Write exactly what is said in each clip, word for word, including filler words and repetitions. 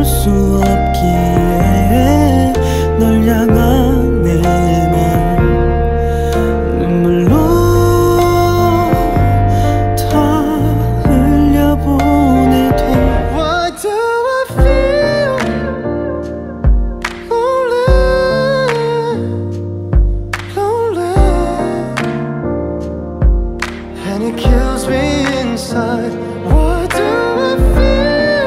멈출 수 없기에 널 향한 내 맘 눈물로 다 흘려보내도 Why do I feel lonely, lonely and it kills me inside. Why do I feel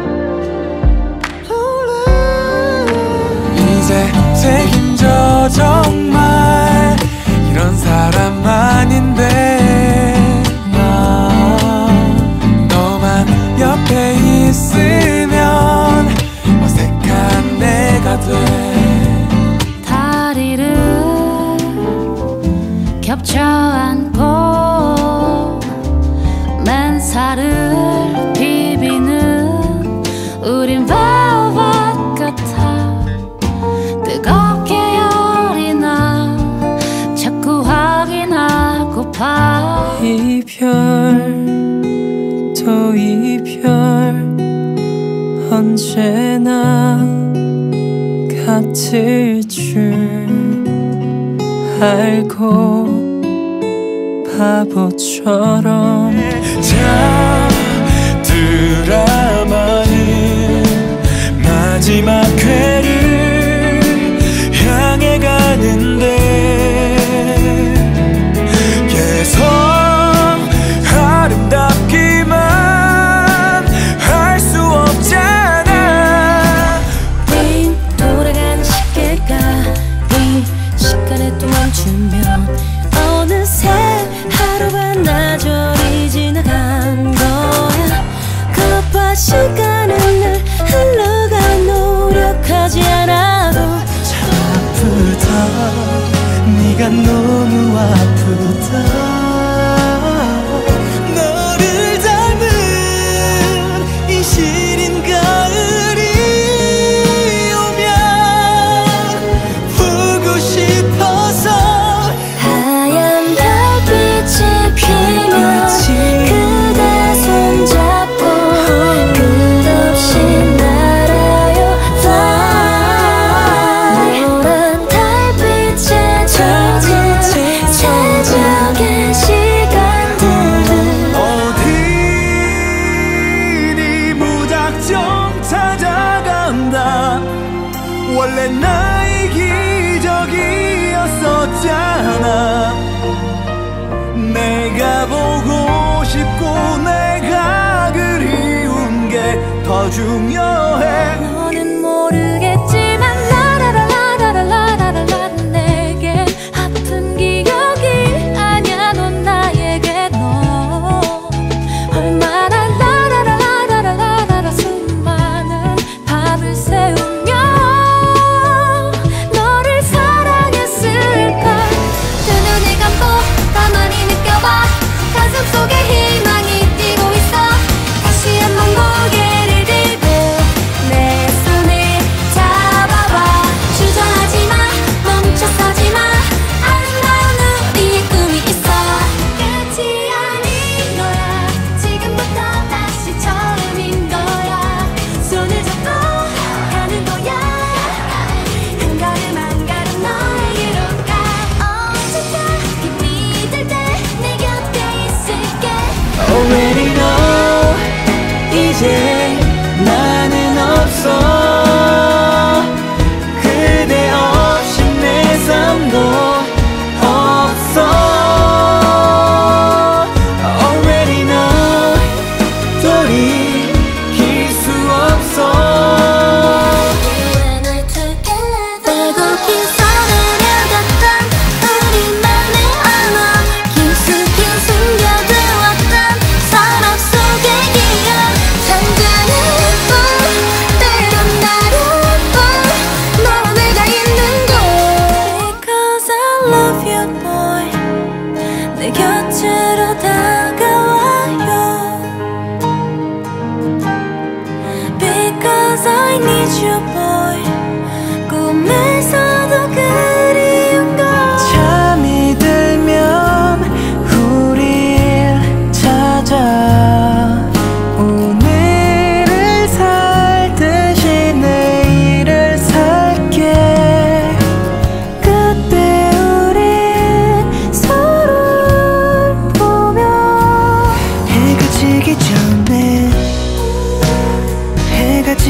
lonely? 이제 책임져 정말 이런 사람 아닌데 나 너만 옆에 있으면 어색한 내가 돼. 다리를 겹쳐 안고 맨살을 비비는 우린 velvet 같아. 뜨겁게 열이 나 자꾸 확인하고파. 이별 또 이별 언제나 같을 줄 알고 바보처럼 자 드라마는 마지막 회를 향해 가는데 계속 아름답기만 할 수 없잖아. 윙 돌아가는 시계가 이 시간에 또 멈추면 어느새 하루가 나절이 지나간 거야. 그것과 시간은 늘 흘러가 노력하지 않아도 참 아프다. 네가 너무 아프다. 너를 닮은 이 시린 가을이 오면 보고 싶어서 하얀 달빛이 피면 그대 손잡고 끝없이 날아요 fly. 노란 달빛에 젖은 최적의 시간들은 어디니 무작정 찾아간다. 원래 나의 기적이었었잖아. 내가 보고 싶고 내가 그리운 게 더 중요해. 너는 모르겠지만 라라라라라라라라라 내게 아픈 기억이 아냐. 넌 나에게 너 얼마나 라라라라라라라라 수많은 밤을 새우며 너를 사랑했을까. 두 눈을 감고 가만히 느껴봐. 가슴 속에 희망이 뛰고 있어. 다시 한번 고개를 들고 내 손을 잡아봐. 주저하지 마, 멈춰서지 마. 아름다운 우리의 꿈이 있어. 끝이 아닌 거야. 지금부터 다시 처음인 거야. 손을 잡고 가는 거야. 한 걸음 한 걸음 너에게로 가. 언제까 힘이 들 때 내 곁에 있을게. Already know 이제 나는 없어. 그대 없이 내 삶도 없어. Already know 돌이킬 수 없어. You and I together. 빼곡히 서늘해졌던 우리만의 언어 깊숙이 숨겨두었던 서로 속의 기억. 잠자는 꿈 때론 다른 꿈 너와 내가 있는 곳. Because I love you boy. 내 곁으로 다가와요. Because I need you boy. 꿈에서도 그리운 걸. 잠이 들면 우릴 찾아 오늘을 살 듯이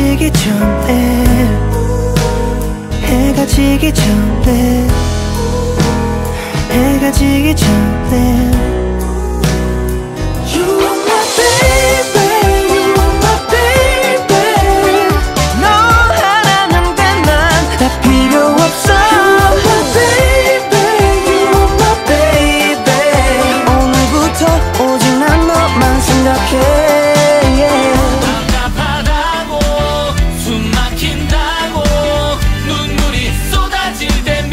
지기 전에 해가 지기 전에 해가 지기 전에 You are my baby, you are my baby. 너 하나는 돼 난 다 필요 없어. You are my baby, you are my baby. 오늘부터 오직 난 너만 생각해. 답답하다고 숨 막힌다고 눈물이 쏟아질 때면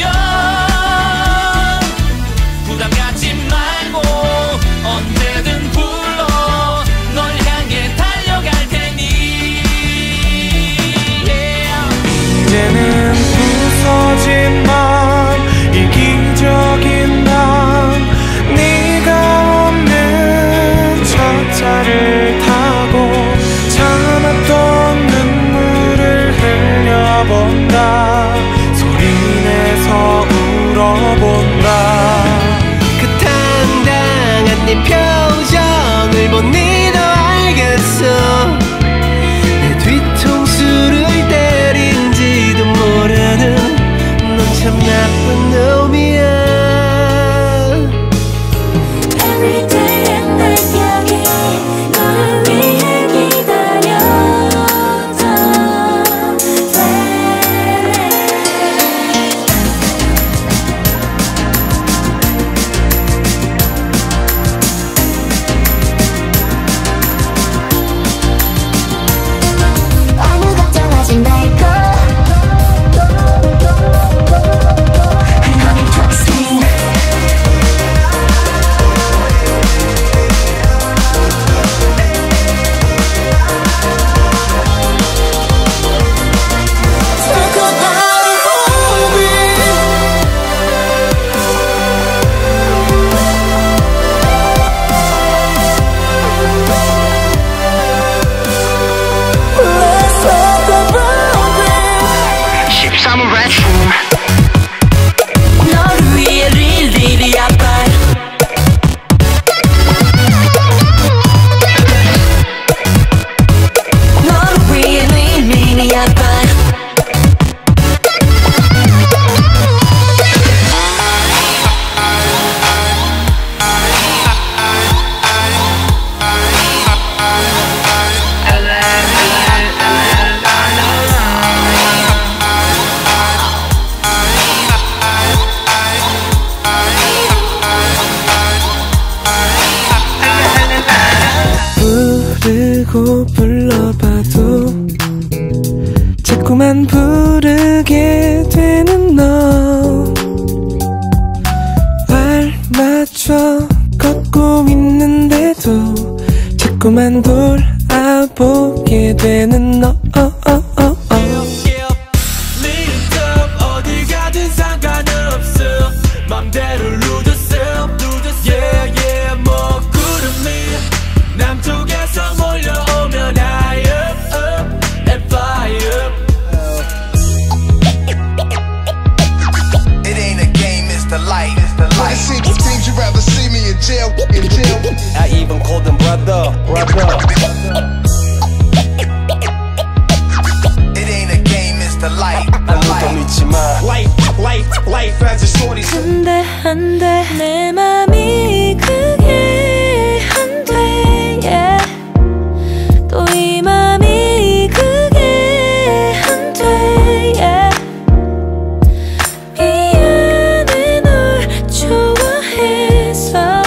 부담 갖지 말고 언제든 불러 널 향해 달려갈 테니 yeah. 이제는 부서진 맘 이기적인 난 네가 없는 첫 차를 타고 참았던 눈물을 흘려본다. 소리내서 울어본다. 그 당당한 네 표정을 보니도 알겠어. 내 뒤통수를 때린지도 모르는 넌 참 나쁜 놈이야. Every day and night 여기 너를 위해 기다렸던 아무 걱정하지 말고 너는 trust me. Talk about it, Let's talk about it. 십삼 호 bedroom. 너를 위해 릴리리 아빠 너를 위해 릴리리 아빠 부르고 불러봐도 자꾸만 부르게 되는 너. 알맞춰 걷고 있는데도 자꾸만 돌아보게 되는 너. 리듬 어디 가든 상관없어 맘대로 lose yourself yeah yeah 먹구름이 남쪽에서 몰려오면 high up up and fly up. It ain't a game, it's the light. It's the light. Seems, seems you'd rather see me in jail, in jail. I even called him brother, brother. It ain't a game, it's the light. 아무도 믿지 마. Life, life, life as a shorty. 한데 한데 내 맘이 그게 한돼 yeah. 또 이 맘이 그게 한돼 yeah. 미안해 널 좋아해서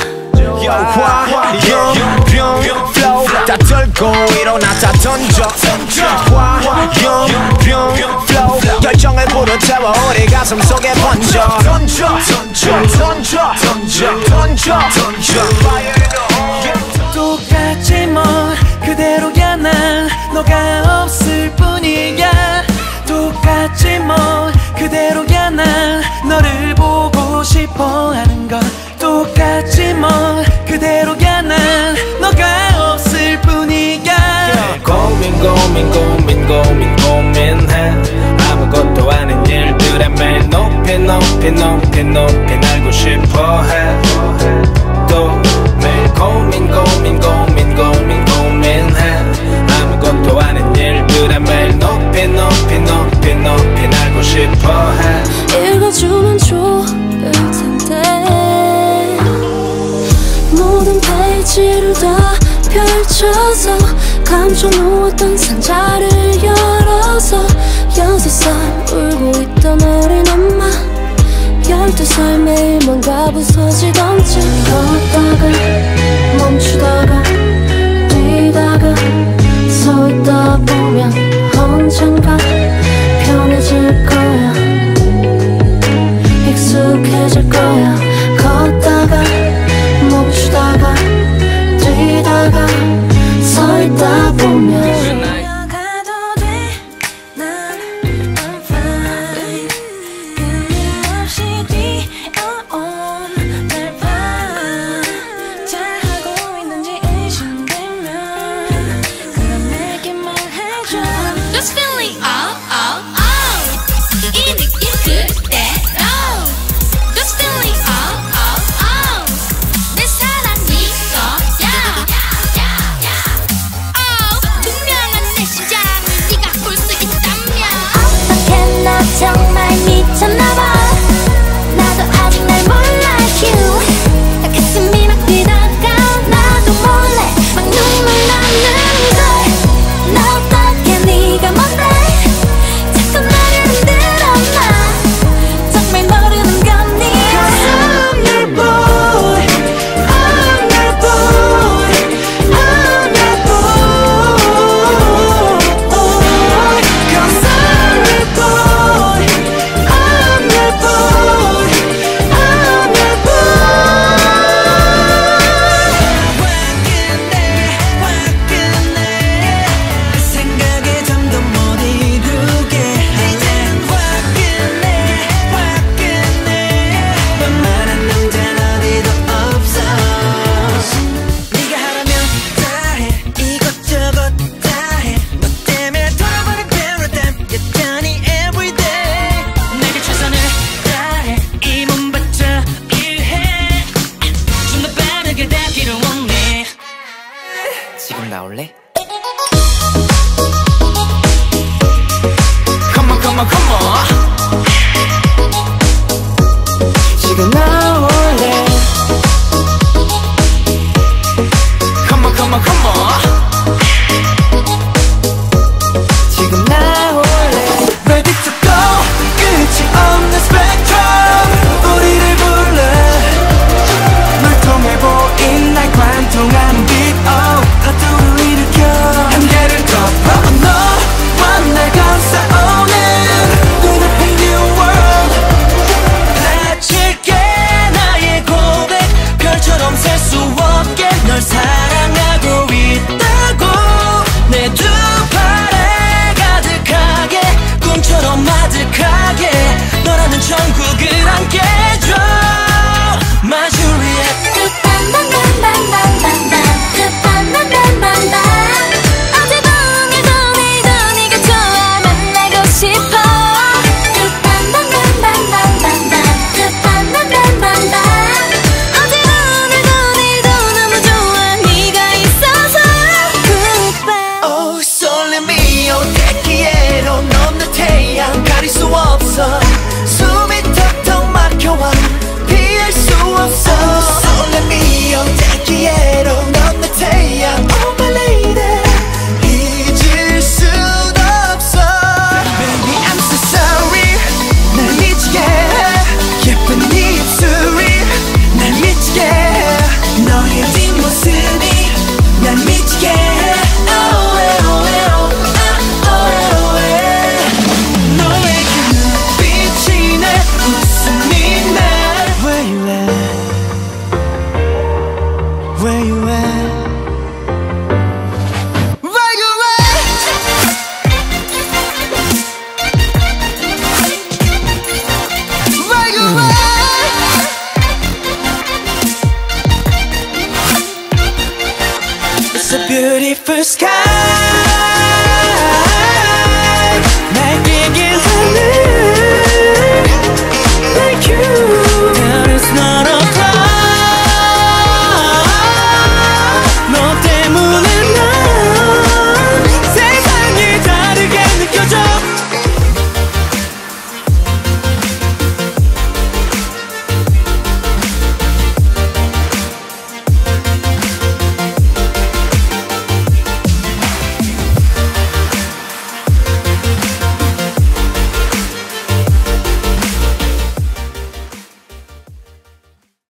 화염 병 flow 다 떨고 일어나 다 던져 화염 병 flow 열정을 불어채워 우리 가슴 속에 번져 던져 던져 던져 던져 던져 던져 똑같지 뭐 그대로야 난 너가 없을 뿐이야. 똑같지 뭐 그대로야 난 너를 보고 싶어 하는 건 똑같지 뭐 그대로야 난 너가 없을 뿐이야. 고민 고민 고민 고민 고민해 아무것도 아닌 일들에 매일 높이 높이 높이 높이 날고 싶어해 또 매일 고민 고민 고민 고민 고민해 아무것도 아닌 일들에 매일 부서지던지 걷다가 멈추다가 뛰다가 서 있다 보면 언젠가 편해질 거야 익숙해질 거야 걷다가 멈추다가 뛰다가 서 있다 보면 Just feeling oh oh oh 이 느낌 그대로 Just feeling oh oh oh 내 사랑이 너야 Oh 분명한 내 심장을 네가 볼 수 있다면 어떻게 너 정말 미쳤나봐 나도 아직 날 몰라 you 가슴이 막 뛰다가 나도 몰래 막 눈물 나는 걸 나 어떻게 네가 뭔데 자꾸 나를 흔들어 나 정말 모르는 건 네가 I'm your boy I'm your boy I'm your boy Cause I'm your boy I'm your boy I'm your boy 화끈해 화끈해 생각에 잠도 못 이루게 이젠 화끈해 화끈해 웬만한 남자는 어디도 없어 네가 하라면 다해 이것저것 다해 너 때문에 돌아버린 paradigm 여전히 everyday 내게 최선을 다해 이 몸 바쳐 일해 좀 더 빠르게 닿기를 원해 지금 나올래? Come on come on come on